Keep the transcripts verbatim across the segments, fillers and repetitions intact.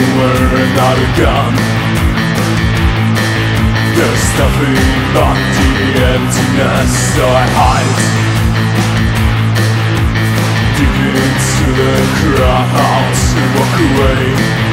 nowhere and not a gun. There's nothing but the emptiness, so I hide deep into the crowd and walk away.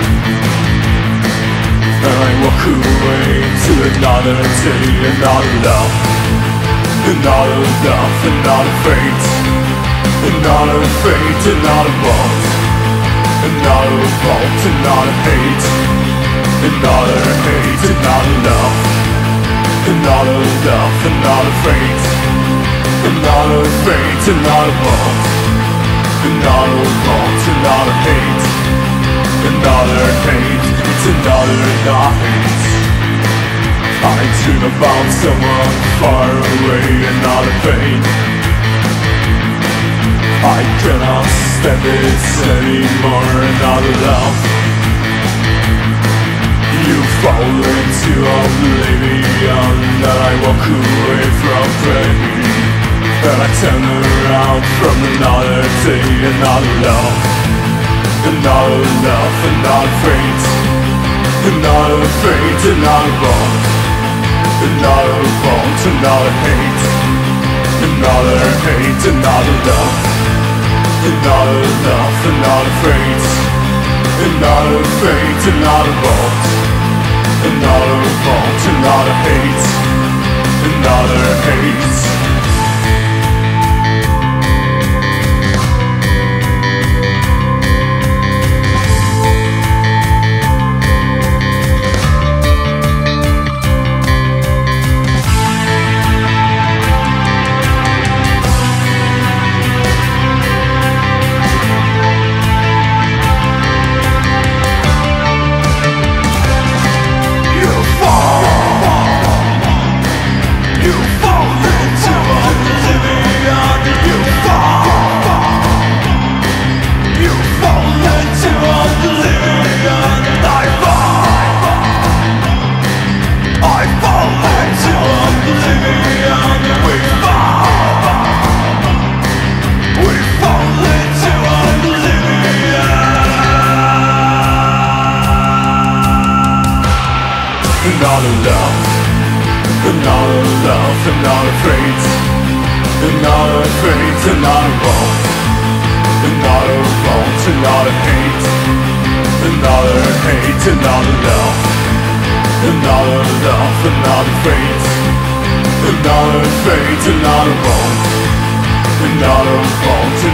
And I walk away to another day, another love, another love, another fate, another fate, another vault, another vault, another hate, another hate, another love, another love, another fate, another fate, another vault, another vault, another hate, another hate, it's another night. I dream about someone far away, another pain. I cannot stand it anymore, another love. You fall into oblivion, and I walk away from pain. And I turn around from another day, another love, another love, another fate, another fate, another vault, another vault, another hate, another hate, another love, another love, another fate, another fate, another vault, another vault, another hate, another hate. Another love, another love, another fate, another fate, another vault, another vault, another hate, another hate, another love, another love, another fate, another fate, another vault, another vault,